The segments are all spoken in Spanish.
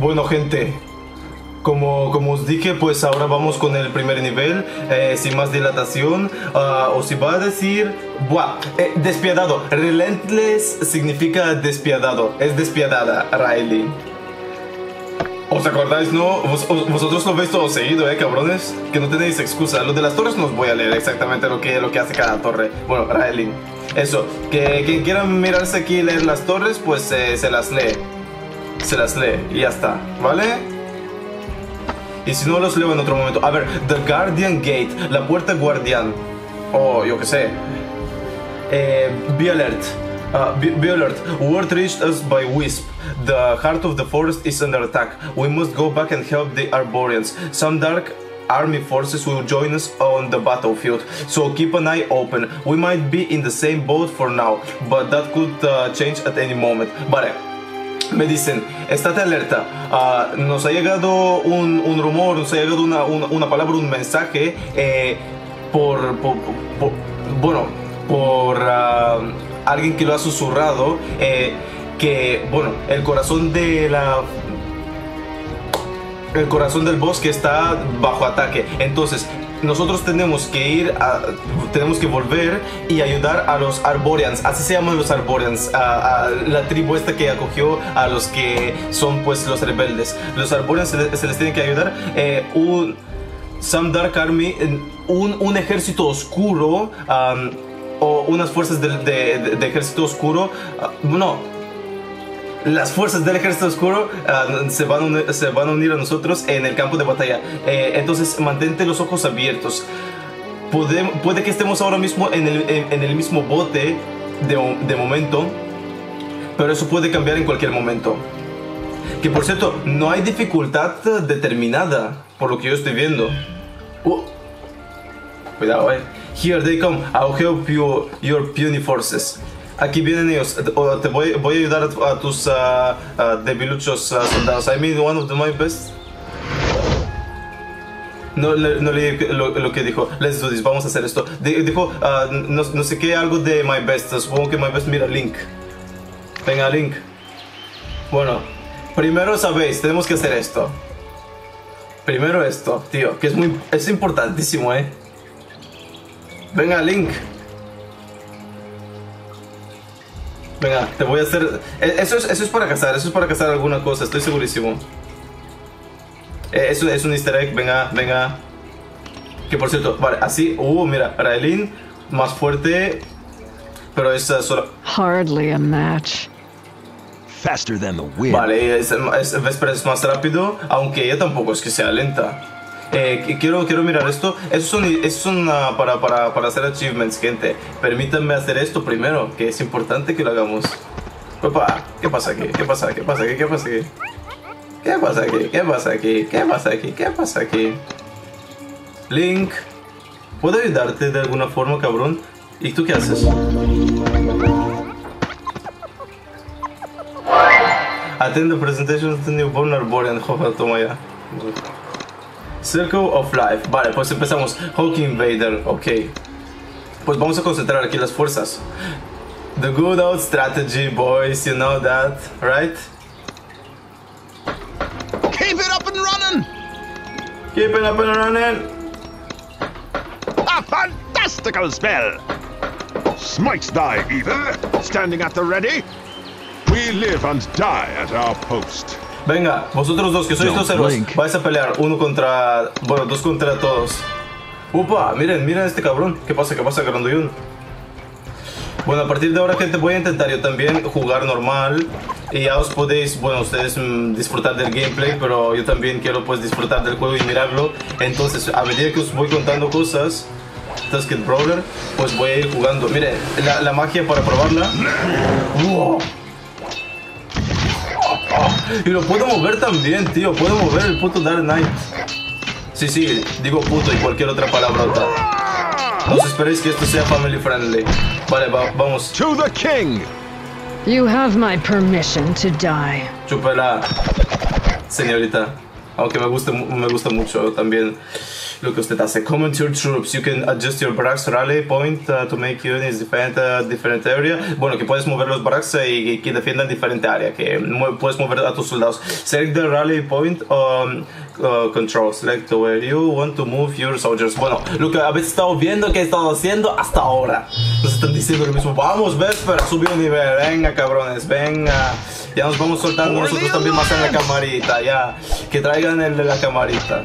Bueno, gente, como os dije, pues ahora vamos con el primer nivel, sin más dilatación. Os iba a decir, despiadado. Relentless significa despiadado, es despiadada, Riley. ¿Os acordáis, no? Vosotros lo veis todo seguido, cabrones. Que no tenéis excusa. Lo de las torres no os voy a leer exactamente lo que hace cada torre. Bueno, Riley. Eso, que quien quiera mirarse aquí y leer las torres, pues se las lee. Se las lee y ya está, ¿vale? Y si no, los leo en otro momento. A ver, The Guardian Gate, la puerta guardián. Oh, yo qué sé. Be alert. Be alert. Word reached us by Wisp. The heart of the forest is under attack. We must go back and help the Arborians. Some dark army forces will join us on the battlefield, so keep an eye open. We might be in the same boat for now, but that could change at any moment. Vale, me dicen, estate alerta. Nos ha llegado un rumor, nos ha llegado una palabra, un mensaje por alguien que lo ha susurrado, que, bueno, el corazón del bosque está bajo ataque. Entonces nosotros tenemos que volver y ayudar a los Arborians. Así se llaman los Arborians, a la tribu esta que acogió a los que son pues los rebeldes. Los Arborians se les tiene que ayudar. Some Dark Army, un ejército oscuro, o unas fuerzas de ejército oscuro, las fuerzas del ejército oscuro se van a unir a nosotros en el campo de batalla. Entonces mantente los ojos abiertos. Puede que estemos ahora mismo en el mismo bote de momento, pero eso puede cambiar en cualquier momento. Que por cierto, no hay dificultad determinada por lo que yo estoy viendo. Cuidado, Here they come. I'll help you, your puny forces. Aquí vienen ellos. Te voy a ayudar a tus debiluchos soldados. I mean, one of my best. No leí lo que dijo. Let's do this. Vamos a hacer esto. Dijo, no sé qué, algo de my best. Supongo que my best. Mira, Link. Venga, Link. Bueno, primero sabéis, tenemos que hacer esto. Primero esto, tío, que es importantísimo, Venga, Link. Venga, te voy a hacer... Eso es para cazar alguna cosa, estoy segurísimo. Eso es un easter egg, venga. Que por cierto, vale, así... mira, Raelin, más fuerte, pero es solo... Hardly a match. Faster than the wind. Vale, Vesper es más rápido, aunque ella tampoco es que sea lenta. Quiero mirar esto. Eso son para hacer achievements, gente. Permítanme hacer esto primero, que es importante que lo hagamos. Papá, ¿qué pasa aquí? ¿Qué pasa aquí? Link, ¿puedo ayudarte de alguna forma, cabrón? ¿Y tú qué haces? Attend the presentation of the newborn Arborian. Joder, toma ya. Circle of Life. Vale, pues empezamos. Hulk Invader, ok. Pues vamos a concentrar aquí las fuerzas. The good old strategy, boys, you know that, right? Keep it up and running! Keep it up and running! A fantastical spell! Smite thy evil, standing at the ready. We live and die at our post. Venga, vosotros dos que sois dos héroes, vais a pelear dos contra todos. Upa, miren a este cabrón. ¿Qué pasa, Granduyun? Bueno, a partir de ahora, gente, voy a intentar yo también jugar normal. Y ya os podéis, ustedes disfrutar del gameplay, pero yo también quiero pues disfrutar del juego y mirarlo. Entonces, a medida que os voy contando cosas, Tusked Brawler, pues voy a ir jugando. Mire, la magia para probarla. Y lo puedo mover también, tío. Puedo mover el puto Dark Knight. Sí, digo puto y cualquier otra palabrota. No os esperéis que esto sea family friendly. Vale, vamos. To the king. You have my permission to die. Chúpela, señorita. Aunque me gusta mucho también lo que usted hace. Command your troops. You can adjust your barracks rally point to make units defend different area. Bueno, que puedes mover los barracks y que defiendan diferente área. Que puedes mover a tus soldados. Select the rally point control. Select where you want to move your soldiers. Bueno, lo que habéis estado viendo que he estado haciendo hasta ahora. Nos están diciendo lo mismo. Vamos, Vesper, subir un nivel. Venga, cabrones, venga. Ya nos vamos soltando nosotros también más en la camarita. Ya, que traigan el de la camarita.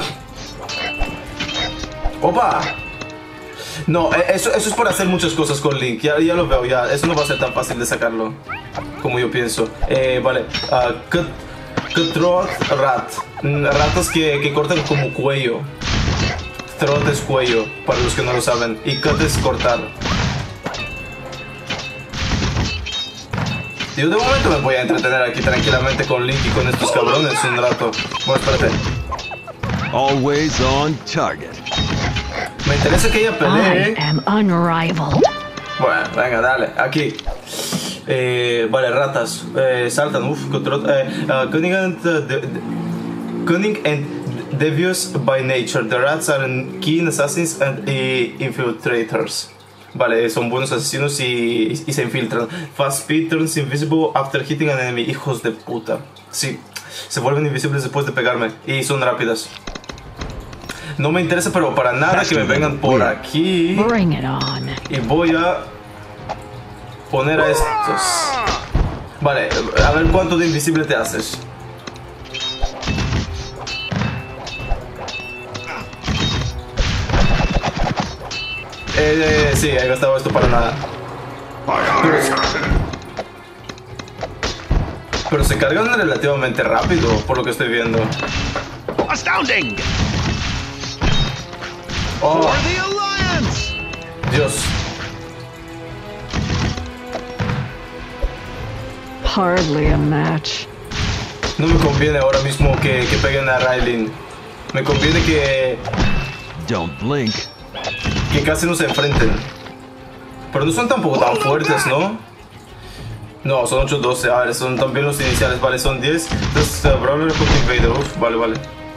¡Opa! No, eso es por hacer muchas cosas con Link. Ya lo veo, ya. Eso no va a ser tan fácil de sacarlo como yo pienso. Vale. Throat rat. Ratas que cortan como cuello. Throat es cuello, para los que no lo saben. Y cut es cortar. Yo de momento me voy a entretener aquí tranquilamente con Link y con estos cabrones un rato. Bueno, espérate. Always on target. Me interesa que ella pelee. I am unrivaled. Bueno, venga, dale, aquí. Vale, ratas. Saltan, control. Cunning and devious by nature. The rats are keen assassins and infiltrators. Vale, son buenos asesinos y se infiltran. Fast speed turns invisible after hitting an enemy. Hijos de puta. Sí, se vuelven invisibles después de pegarme. Y son rápidas. No me interesa, pero para nada que me vengan por aquí. Bring it on. Y voy a poner a estos. Vale, a ver cuánto de invisible te haces. Sí, he gastado esto para nada. Pero se cargan relativamente rápido, por lo que estoy viendo. Astounding! Oh, For the Alliance! Dios. Hardly a match. No me conviene ahora mismo que peguen a Railin. Me conviene que Don't blink. casi no se enfrenten. Pero no son tampoco tan fuertes, ¿no? No, son 8-12. A ver, son también los iniciales. Vale, son 10. Entonces, Brawler contra Invader. Uf, vale, vale.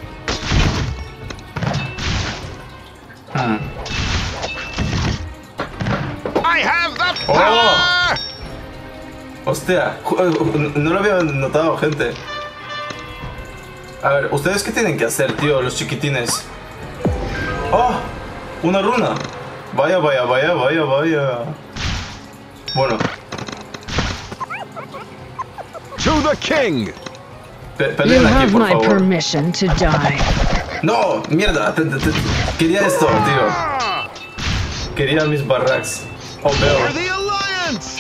I have the Oh. power! Hostia, no lo había notado, gente. A ver, ¿ustedes qué tienen que hacer, tío, los chiquitines? ¡Oh! Una runa. Vaya, vaya, vaya, vaya, vaya. Bueno. To the king! You Peleen aquí, have por my favor. permission to die. ¡No! ¡Mierda! Quería esto, tío. Quería mis barracks. Oh, For veo. the Alliance!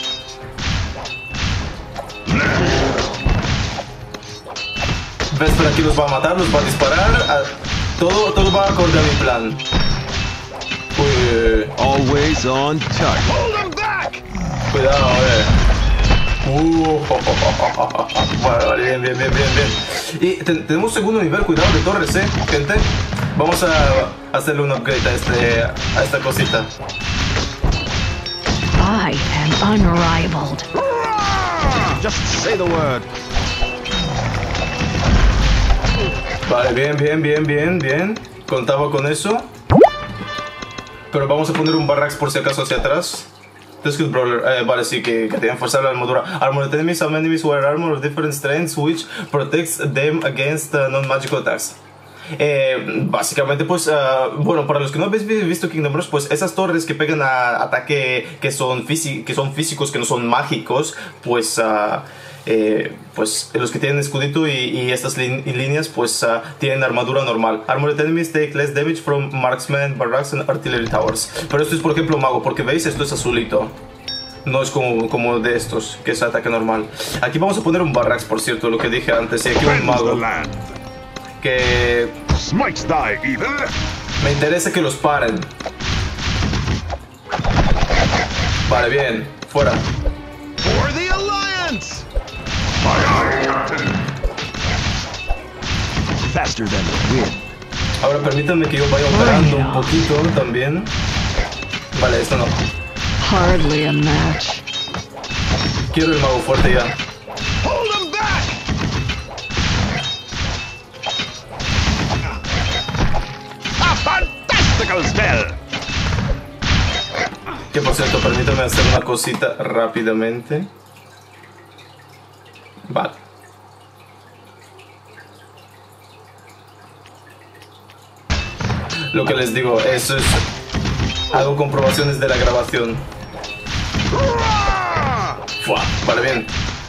¿Ves? Pero aquí los va a matar, los va a disparar. Todo va acorde a mi plan. Uy, Always on target. Hold him back! cuidado, Bueno, vale, bien, bien, bien, bien, bien. Y tenemos segundo nivel, cuidado de torres, gente. Vamos a hacerle un upgrade a esta cosita. I am unrivaled. Just say the word. Vale, bien, bien, bien, bien, bien. Contaba con eso. Pero vamos a poner un barracks por si acaso hacia atrás. Good Brawler, vale, sí, que tienen forzar la armadura. Armored enemies, some enemies wear armor of different strengths which protects them against non-magical attacks. Básicamente, pues, bueno, para los que no habéis visto Kingdom Hearts, pues esas torres que pegan a ataque que son físicos, que no son mágicos, pues, pues los que tienen escudito y estas líneas, pues tienen armadura normal. Armored enemies take less damage from marksman, barracks and artillery towers. Pero esto es, por ejemplo, mago, porque veis, esto es azulito. No es como de estos, que es ataque normal. Aquí vamos a poner un barracks, por cierto, lo que dije antes. Y aquí un mago que Smites thy evil. me interesa que los paren. Vale, bien, fuera. For the Alliance! Aye, aye, Captain. Faster than the wind. Ahora permítanme que yo vaya operando un poquito también. Vale, esto no. Hardly a match. Quiero el mago fuerte ya. Hold him back! Que por cierto, permítame hacer una cosita rápidamente. Vale. Lo que les digo, eso es... Hago comprobaciones de la grabación. Fua, vale, bien.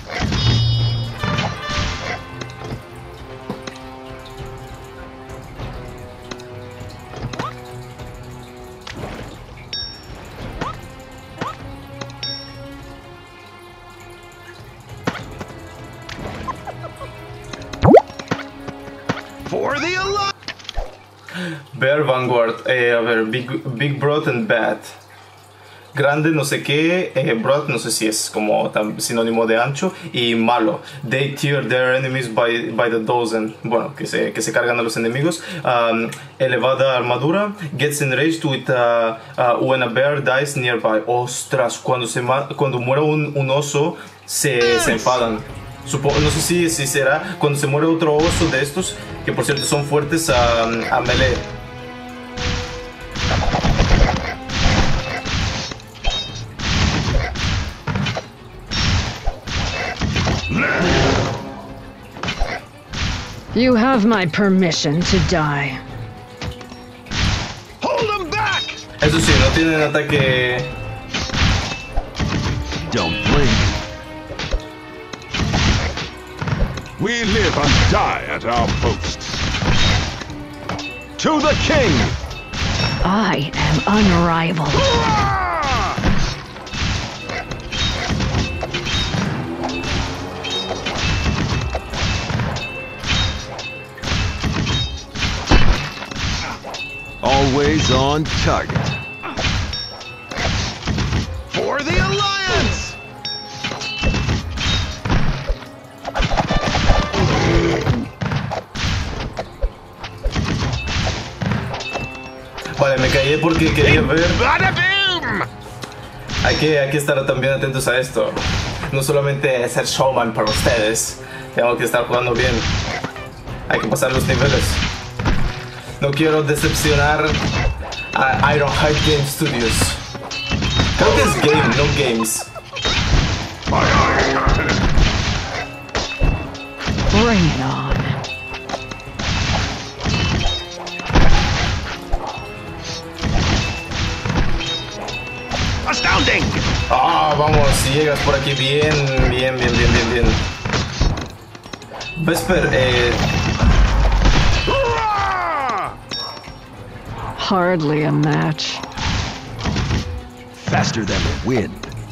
For the Alliance! Bear Vanguard, a ver, big Broad and Bad. Grande no sé qué, Broad no sé si es como sinónimo de ancho, y malo. They tear their enemies by the dozen. Bueno, que se cargan a los enemigos. Elevada armadura. Gets enraged with when a bear dies nearby. Ostras, cuando muera un oso se enfadan. No sé si será cuando se muere otro oso de estos, que por cierto son fuertes a melee. You have my permission to die. Hold them back! Eso sí, no tienen ataque. Don't blink. We live and die at our posts. To the king! I am unrivaled. Always on target. For the Alliance! Vale, me callé porque quería ver. Bada boom! Hay que estar también atentos a esto. No solamente ser showman para ustedes. Tengo que estar jugando bien. Hay que pasar los niveles. No quiero decepcionar a Ironhide Game Studios. Creo que es Game, no Games. Bring it on. Astounding! Ah, vamos, si llegas por aquí bien. Vesper, Hardly a match. Faster than the wind.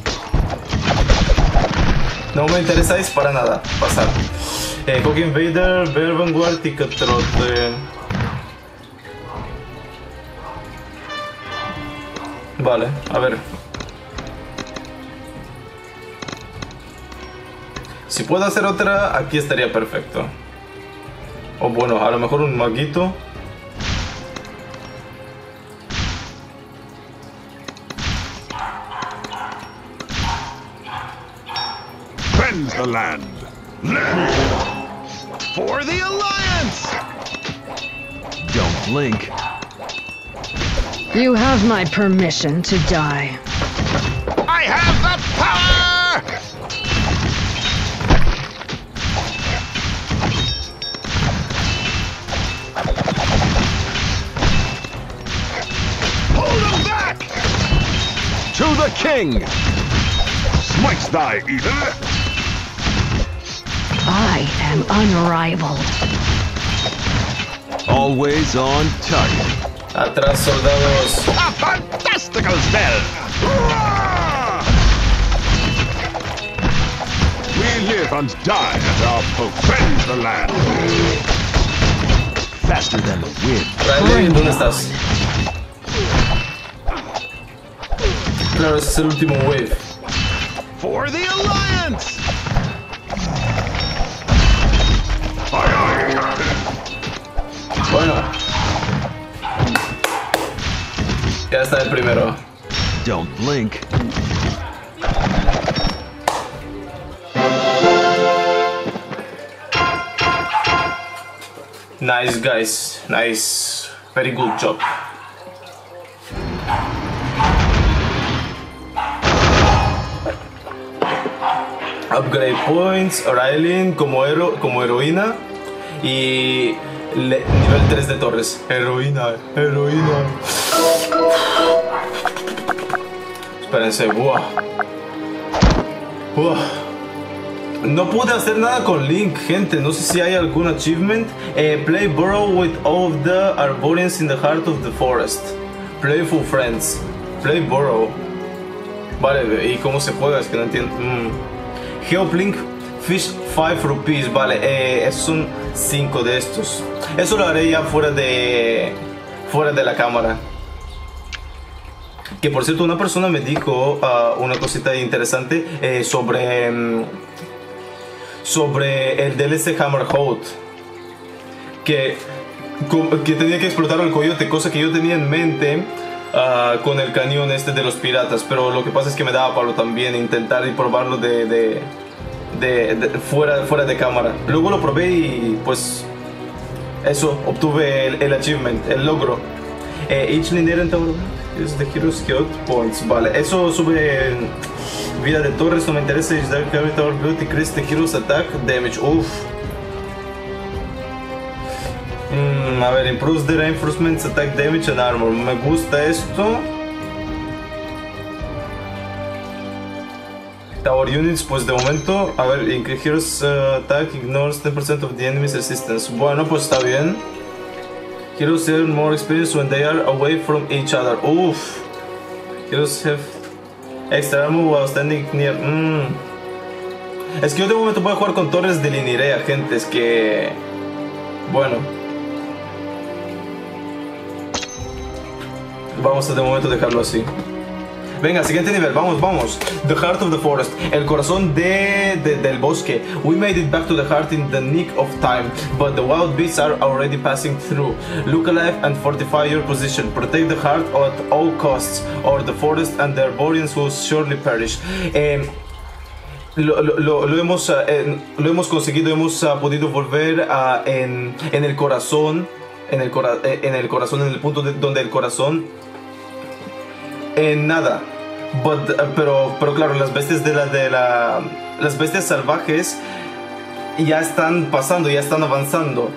no me interesáis para nada. Pasar. Coque Invader, Bear Vanguard y Catrote. Vale, a ver. Si puedo hacer otra, aquí estaría perfecto. O bueno, a lo mejor un maguito. Cleanse the land. For the Alliance! Don't blink. You have my permission to die. I have the power! Hold them back! To the king! Smites thy evil! I am unrivaled. Always on target. Atrás, soldados. A fantastical spell! We live and die at our post. Cleanse the land! Faster than the wind. Riley, ¿dónde estás? Claro, ese es el último wave. For the Alliance! Bueno. Ya está el primero. Don't blink. Nice, guys. Nice. Very good job. Upgrade points, Raelin como heroína y nivel 3 de torres. Heroína. Espérense, buah. No pude hacer nada con Link, gente. No sé si hay algún achievement. Play Burrow with all of the Arborians in the heart of the forest. Playful friends. Play Burrow. Vale, ¿y cómo se juega? Es que no entiendo. Help Link Fish 5 rupees. Vale, esos son 5 de estos. Eso lo haré ya fuera de la cámara. Que por cierto, una persona me dijo una cosita interesante sobre el DLC Hammerhead, que tenía que explotar al coyote, cosa que yo tenía en mente con el cañón este de los piratas, pero lo que pasa es que me daba palo también intentar y probarlo fuera de cámara. Luego lo probé y pues eso, obtuve el achievement, el logro. Each linear tower is the hero's skill points. Vale, eso sube vida de torres, no me interesa. Is that carry tower build decrease the hero's attack damage. Uff. A ver, improves the reinforcements attack damage and armor. Me gusta esto. Tower units, pues de momento. A ver, hero's attack ignores 10% of the enemy's resistance. Bueno, pues está bien. Heroes have more experience when they are away from each other. Uff. Heroes have extra armor while standing near. Es que yo de momento voy a jugar con torres de Linirea, gente. Es que... bueno. Vamos a de momento dejarlo así. Venga, siguiente nivel, vamos. The Heart of the Forest, el corazón del bosque. We made it back to the heart in the nick of time, but the wild beasts are already passing through. Look alive and fortify your position. Protect the heart at all costs, or the forest and the Arborians will surely perish. Lo hemos conseguido, hemos podido volver en el corazón, en el punto donde el corazón en nada. Pero claro, las bestias las bestias salvajes ya están pasando, ya están avanzando.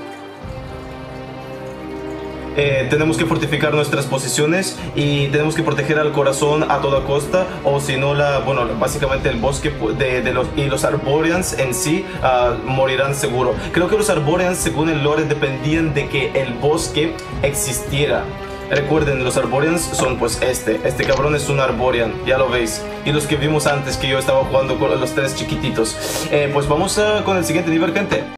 Tenemos que fortificar nuestras posiciones y tenemos que proteger al corazón a toda costa, o si no, básicamente el bosque y los Arborians en sí morirán seguro. Creo que los Arborians, según el lore, dependían de que el bosque existiera. Recuerden, los Arborians son pues este cabrón es un Arborian, ya lo veis. Y los que vimos antes, que yo estaba jugando con los 3 chiquititos. Pues vamos con el siguiente nivel, gente.